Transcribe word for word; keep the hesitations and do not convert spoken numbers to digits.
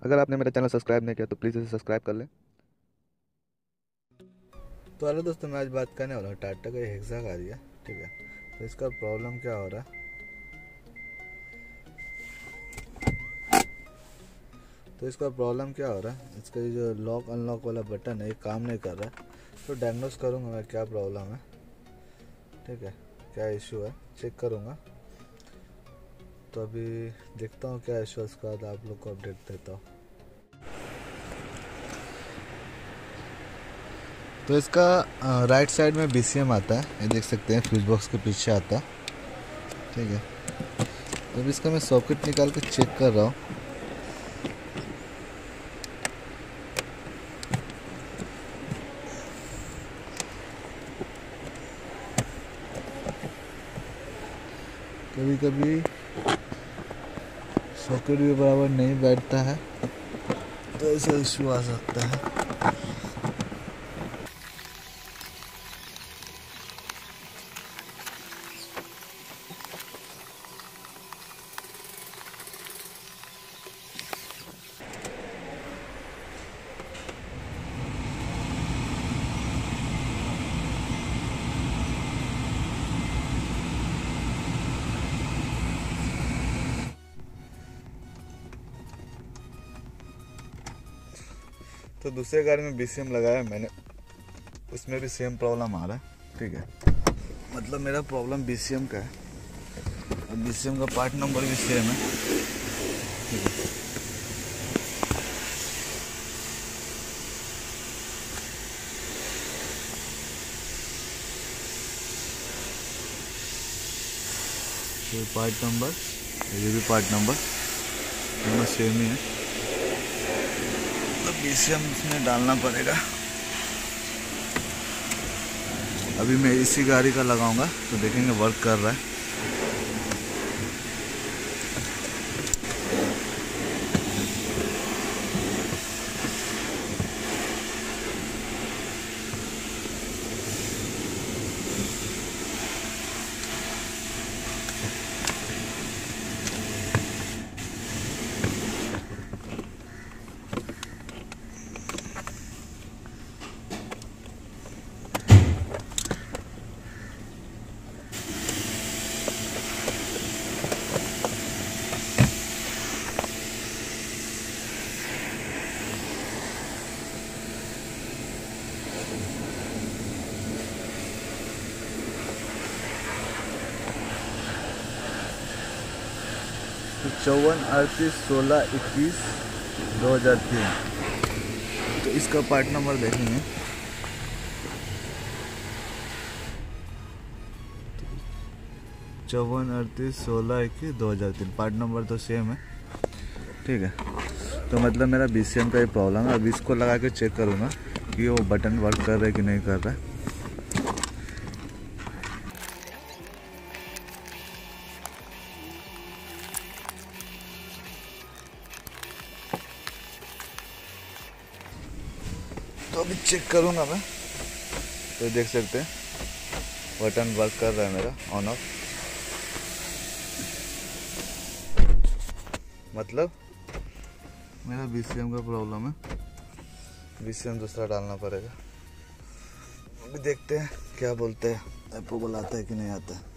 अगर आपने मेरा चैनल सब्सक्राइब नहीं किया तो प्लीज़ इसे सब्सक्राइब कर लें। तो हेलो दोस्तों, मैं आज बात करने वाला हूँ टाटा का हेक्सा गाड़ी है। ठीक है, तो इसका प्रॉब्लम क्या हो रहा है, तो इसका प्रॉब्लम क्या हो रहा है इसका ये जो लॉक अनलॉक वाला बटन है ये काम नहीं कर रहा है। तो डायग्नोस करूँगा मैं क्या प्रॉब्लम है, ठीक है, क्या इशू है चेक करूँगा। तो अभी देखता हूँ क्या इशू है, उसके बाद आप लोग को अपडेट देता हूँ। तो इसका राइट साइड में बी सी एम आता है, ये देख सकते हैं, फ्यूज बॉक्स के पीछे आता है। ठीक है, तो अभी इसका मैं सॉकेट निकाल के चेक कर रहा हूँ। कभी कभी सॉकेट भी बराबर नहीं बैठता है, तो ऐसा इशू आ सकता है। तो दूसरे गाड़ी में बी सी एम लगाया मैंने, उसमें भी सेम प्रॉब्लम आ रहा है। ठीक है, मतलब मेरा प्रॉब्लम बी सी एम का है और बी सी एम का पार्ट नंबर भी सेम है। ठीक है, तो पार्ट नंबर, ये भी पार्ट नंबर दोनों सेम ही है, तो बी सी एम इसमें डालना पड़ेगा। अभी मैं इसी गाड़ी का लगाऊंगा तो देखेंगे वर्क कर रहा है। चौवन अड़तीस सोलह इक्कीस दो हज़ार तीन, तो इसका पार्ट नंबर देखेंगे। चौवन अड़तीस सोलह इक्कीस दो हज़ार तीन, पार्ट नंबर तो सेम है। ठीक है, तो मतलब मेरा बी सी एम का ये प्रॉब्लम है। अब इसको लगा के चेक करूँगा कि वो बटन वर्क कर रहा है कि नहीं कर रहा है। तो अभी चेक करूँगा मैं, तो देख सकते हैं बटन वर्क कर रहा है मेरा ऑन ऑफ, मतलब मेरा बी सी एम का प्रॉब्लम है। बी सी एम दूसरा डालना पड़ेगा। अभी देखते हैं क्या बोलते हैं, अप्रूवल आता है कि नहीं आता है।